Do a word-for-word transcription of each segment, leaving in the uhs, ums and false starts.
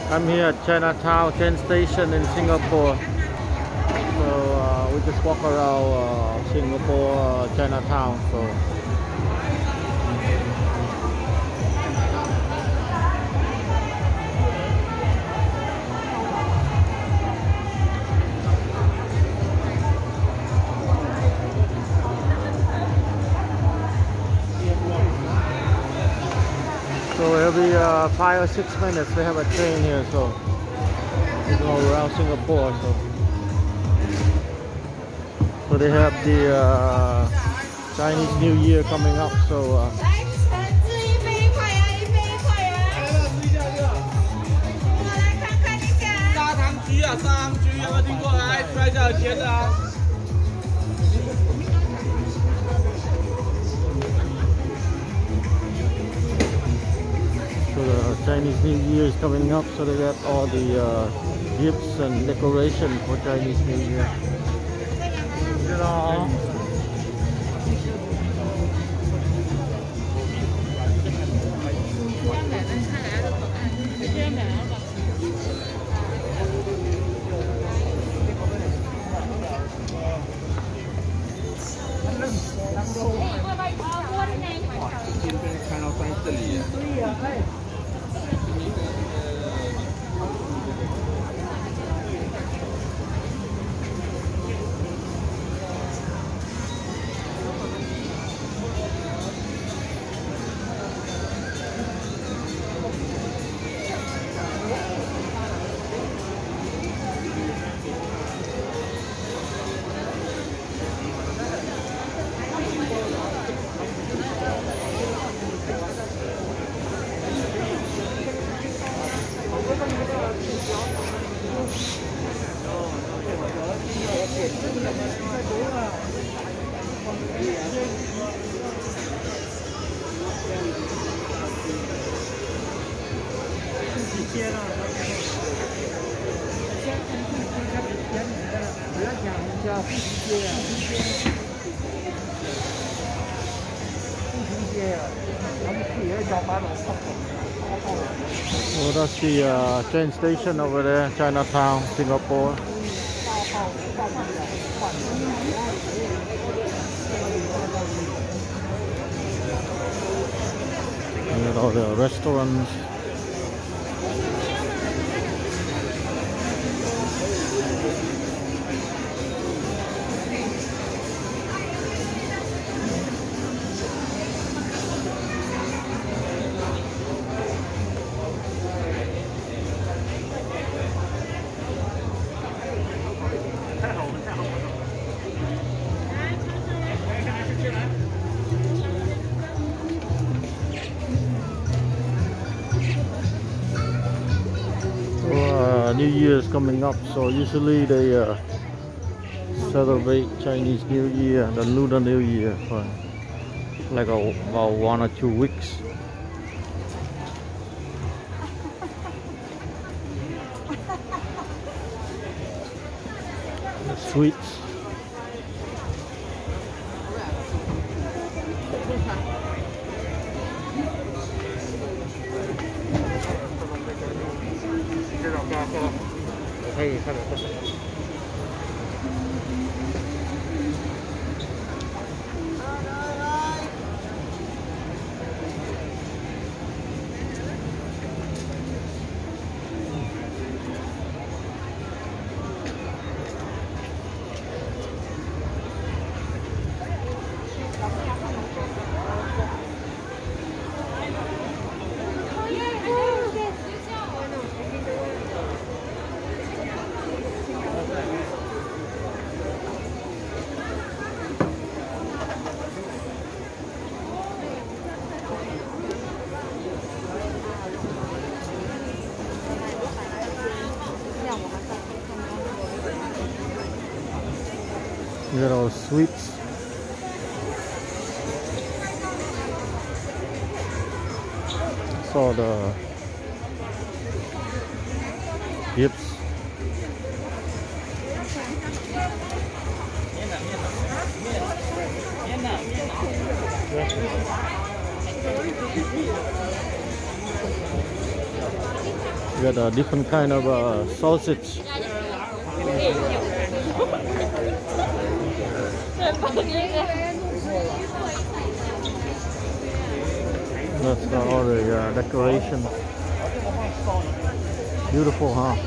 I'm here at Chinatown train station in Singapore. So uh, we just walk around uh, Singapore, uh, Chinatown. So. So every uh, five or six minutes they have a train here, so we go around Singapore. So, so they have the uh, Chinese New Year coming up. So. Uh, So the Chinese New Year is coming up, so they got all the uh, gifts and decoration for Chinese New Year. You know. Well, that's the uh, train station over there, Chinatown, Singapore. And all the restaurants. New Year is coming up, so usually they uh, celebrate Chinese New Year, the Lunar New Year, for like a, about one or two weeks. The sweets. Hey, You got all the sweets. Saw the gifts. Yeah. We got a different kind of uh, sausage. That's the, all the uh, decoration. Beautiful, huh?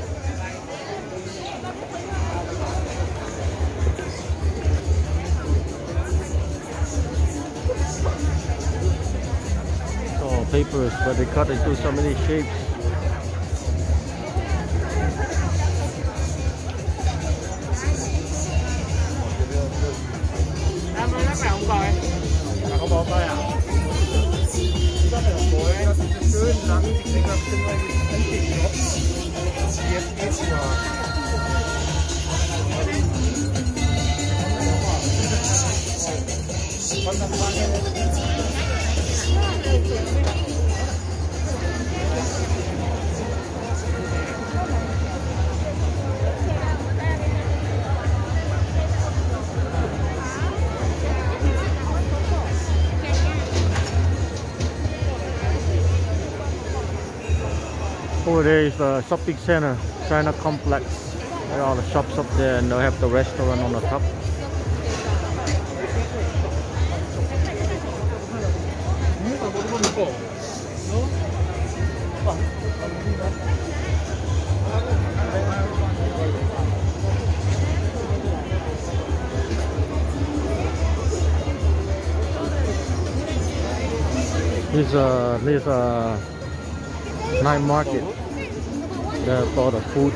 So papers, but they cut into so many shapes. Over there is the shopping center, China Complex. There are all the shops up there, and they have the restaurant on the top. This uh, this uh, night market. There for the foods.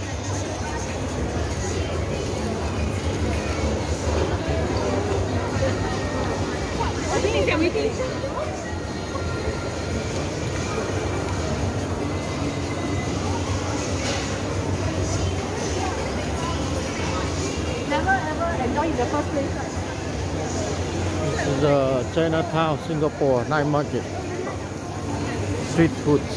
Never ever enjoy in the first place, right? This is uh, Chinatown, Singapore night market. Street foods.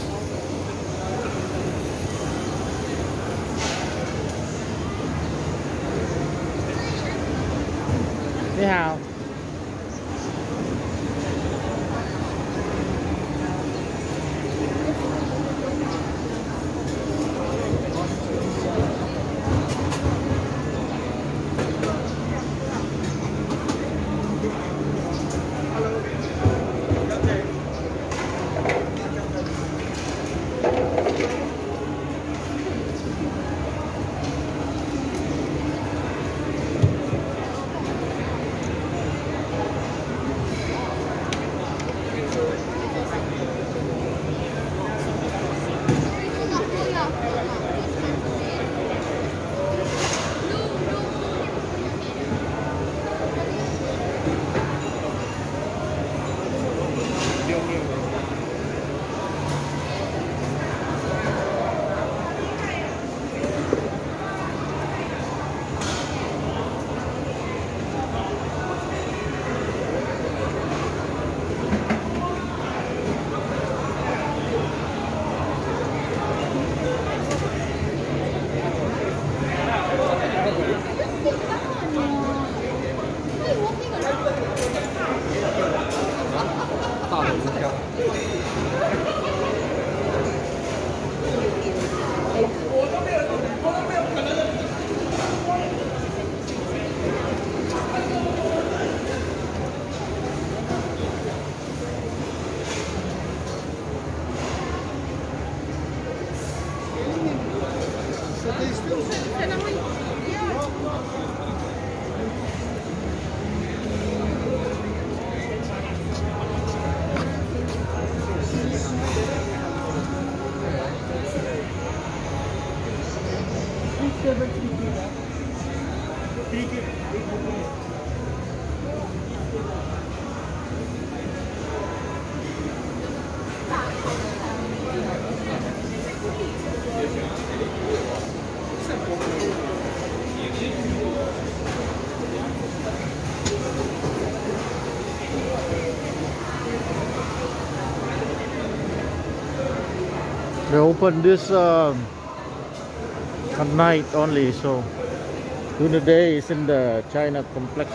你好。They open this um, at night only, so during the day it's in the China complex.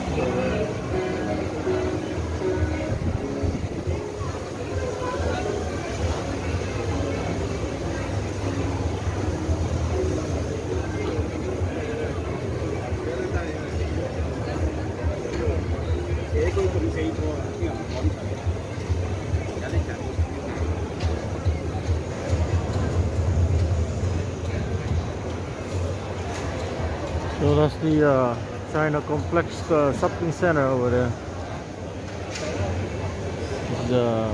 So that's the uh, China Complex uh, shopping center over there. It's, uh,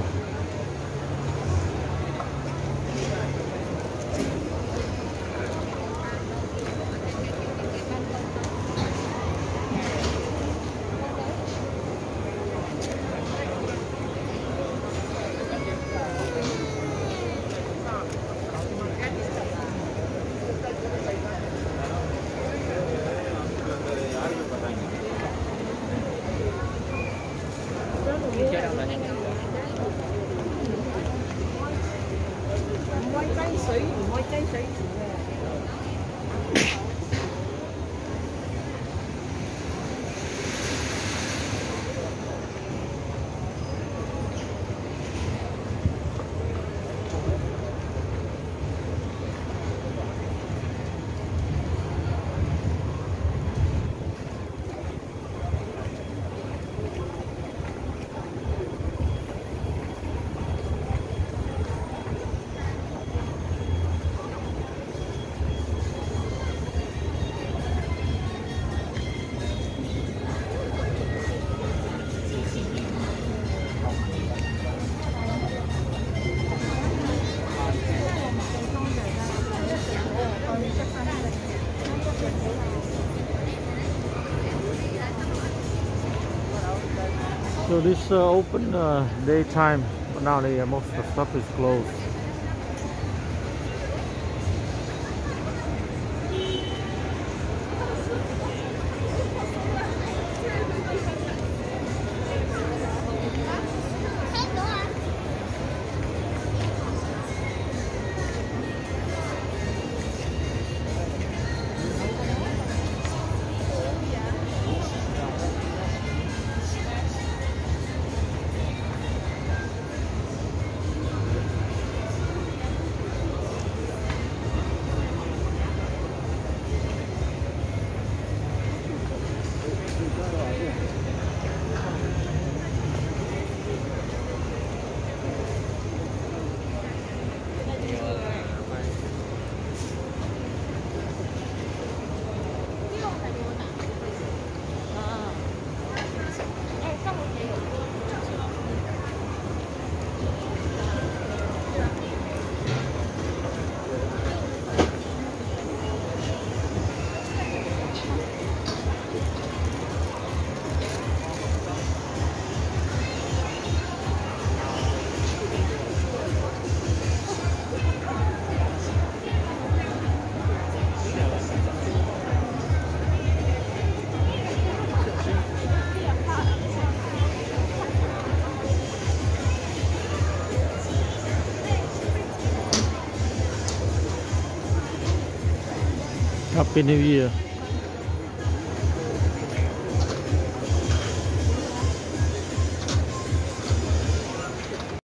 so this uh, open uh, daytime, but now the, uh, most of the stuff is closed. Happy New Year.